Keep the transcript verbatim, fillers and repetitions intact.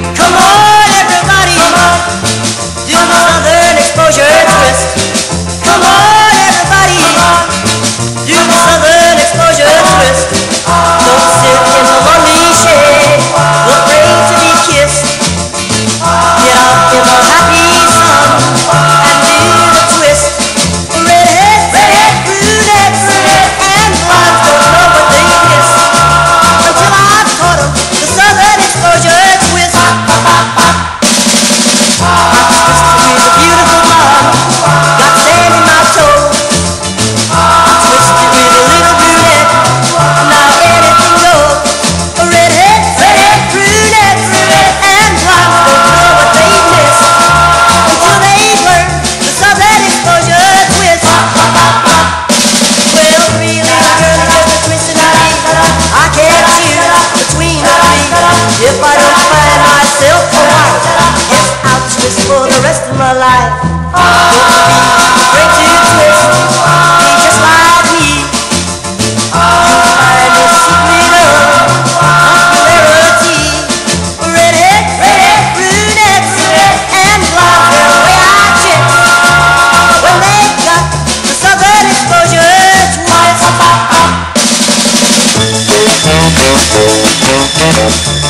Come on, everybody, do the Southern Exposure twist. Come on, everybody, do the Southern Exposure twist. Don't sit in the lonely shade, afraid to be kissed. Get out in the happy sun and do the twist. Redheads, redhead, brunettes, and blondes don't know what they miss until I've taught 'em the Southern Exposure twist. I twisted with a beautiful blonde, got sand in my toe. I twisted with a little brunette, now anything goes. Redheads, redhead, brunettes, and blondes don't know what they miss until they've learned the Southern Exposure twist. Well, really, girl, it's just a twisting of me. I can't choose between the three. If I don't find myself a wife, yes, I'll twist for the rest of my life. Don't be afraid to twist, be just like me. You'll find a secret of popularity. Redhead, redhead, brunettes, and blondes, they're way out chicks when they've got the Southern Exposure twist.